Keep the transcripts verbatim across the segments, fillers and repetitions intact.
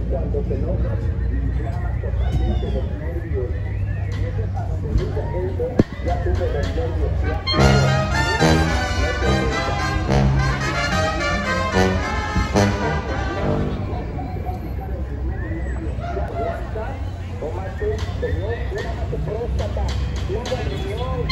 cuando te enojas, inflamas totalmente los nervios. Y eso es a donde mucha gente ya tuve los nervios ya. Tómate, señor, tómate próstata, tómate riñón.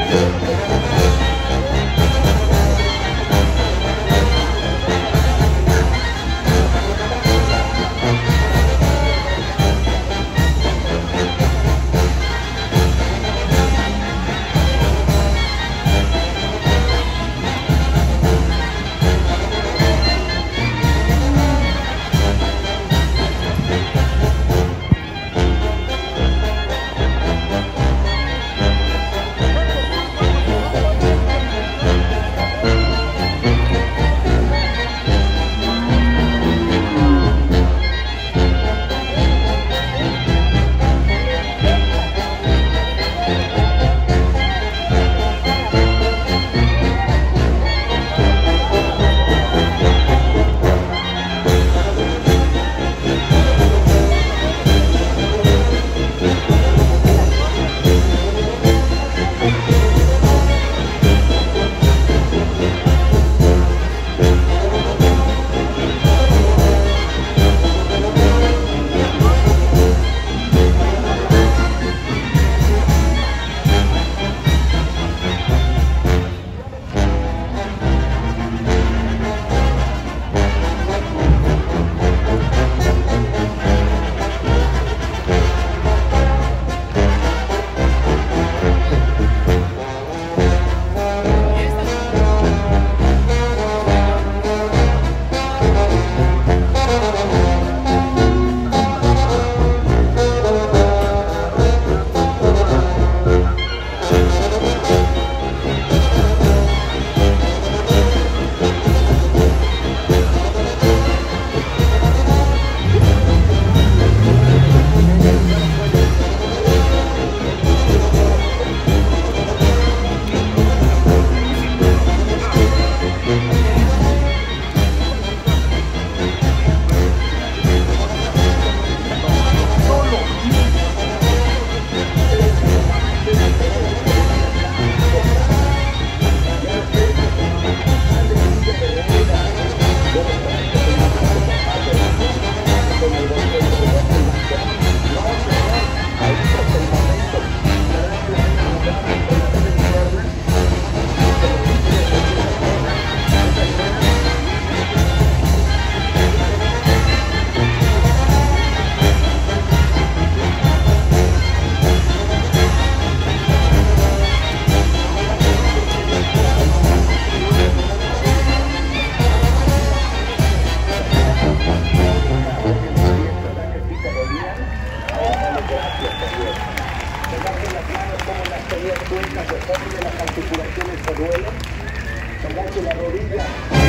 Las articulaciones se duelen, pegarte la rodilla,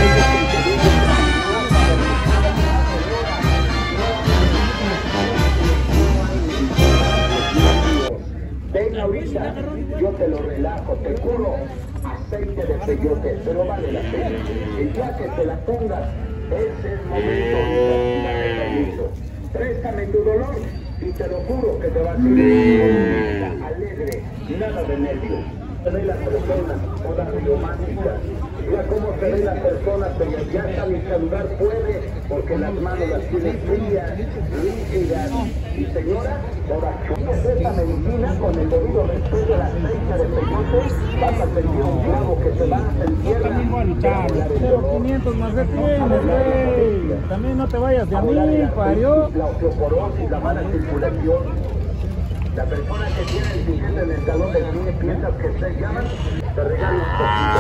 ven ahorita, yo te lo relajo, te curo, aceite de peyote, pero vale la pena. Y ya que te la pongas, es el momento. Préstame tu dolor y te lo juro que te va a ser alegre, nada de nervios. Se ve las personas, todas riomáticas, mira cómo se ve las personas, pero ya hasta mi celular puede, porque las manos las tienen frías, rígidas, y señora, por aquí esta medicina, con el debido respeto del aceite de peyote, vas a sentir un clavo que se va a entierrar. También voy a luchar, pero quinientos más de tienes, güey, también no te vayas de a mí, parió. La osteoporosis, la mala circulación. La persona que tiene el billete en el talón del pie piensa que se llaman, te regala un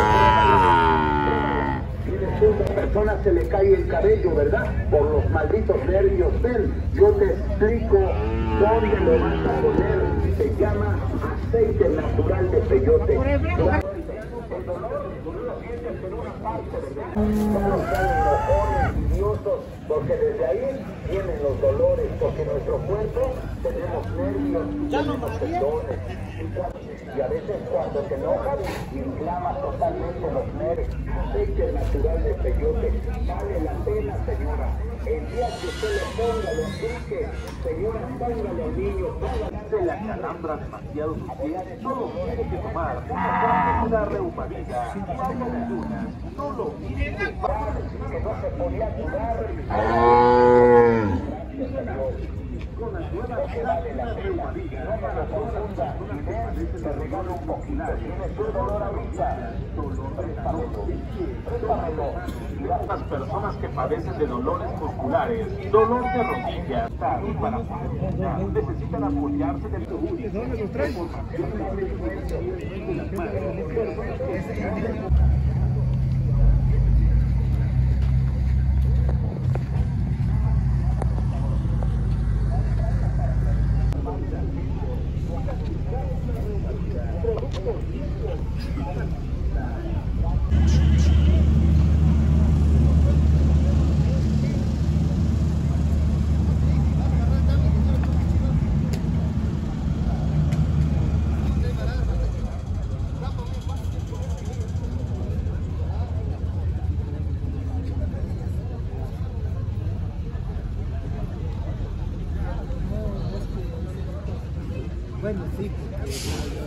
poquito. Y después a la persona se le cae el cabello, ¿verdad? Por los malditos nervios. Ven, yo te explico dónde lo vas a poner. Se llama aceite natural de peyote. El dolor, tú lo sientes en una parte, ¿verdad? Vamos a estar enojones, idiosos, porque desde ahí vienen los dolores, porque nuestro cuerpo tenemos nervios, tenemos tendones. Y a veces cuando te enojas, inflamas totalmente los nervios. Aceite natural de peyote, vale la pena, señora. El día que usted le ponga, lo aplique, señora, póngale al niño, póngale la calambra demasiado suficiente. Solo tiene que tomar una reumatida, vaya de luna, solo tiene que parar, que no se podía curar. Gracias a Dios. Con ayuda que vale la pena, no me lo confunda, y ven, te regalo un poquito. ¿Tienes un dolor ahorita? Prépamelo, prépamelo. Y las personas que padecen de dolores musculares, dolor de rodillas, y para poder necesitan apoyarse del seguro. ¿Dónde los traes? Bueno, sí, porque